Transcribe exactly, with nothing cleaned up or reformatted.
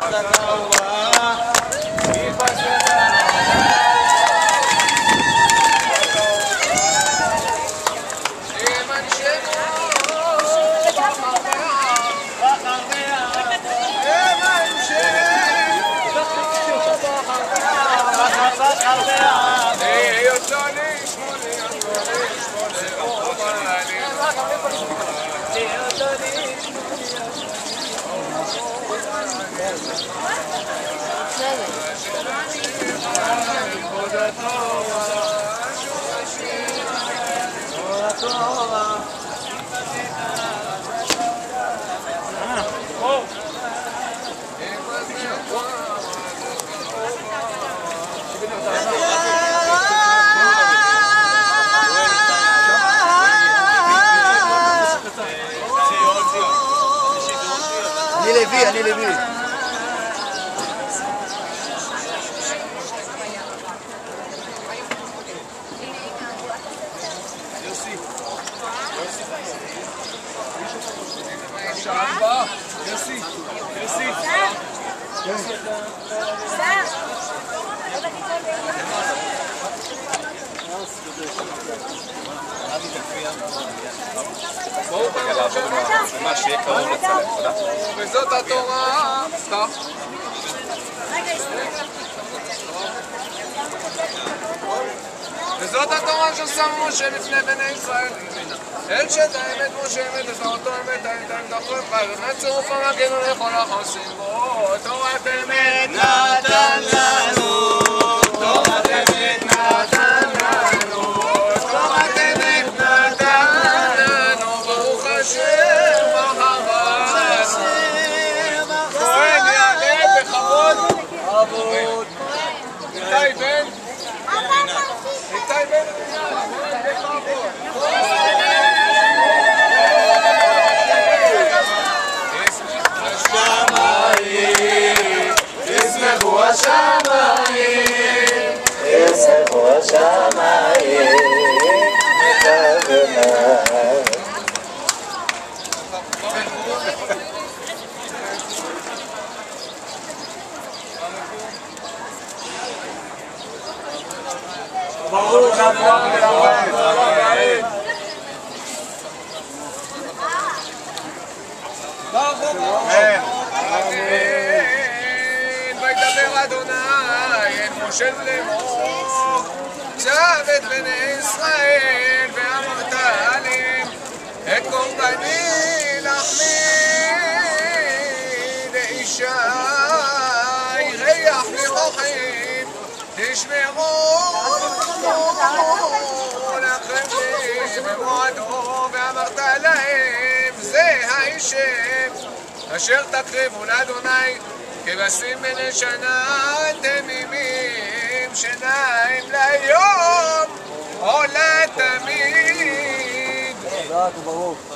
אני לוי, אני לוי. יוסי. יוסי. יוסי. בואו מה שיהיה קרוב לצלם, תודה. וזאת התורה, סתם. וזאת התורה ששם משה לפני בני ישראל. אל שאת האמת משה אמת, את אותו אמת, האמת דחוף, ובאמת צירוף המגנו לכל החוסים בו. תורת אמת נתן לנו, תורת אמת נתן לנו, תורת אמת נתן לנו, ברוך השם בחב"ד. כהן יעלה בכבוד. בכבוד. איתי בן. איתי בן. בכבוד. ישמחו השמיים, ישמחו השמיים, מכוונה. ברוך וידבר אדוני אל משה לאמור, צב את בני ישראל ואמרת עליהם את קורבני לחמי לאישי ריח ניחוחים תשמרו לכם במועדו ואמרת להם זה האישם אשר תקריבו לאדוני כבשים בני שנה תמימים שניים ליום או לתמיד. חזק וברוך.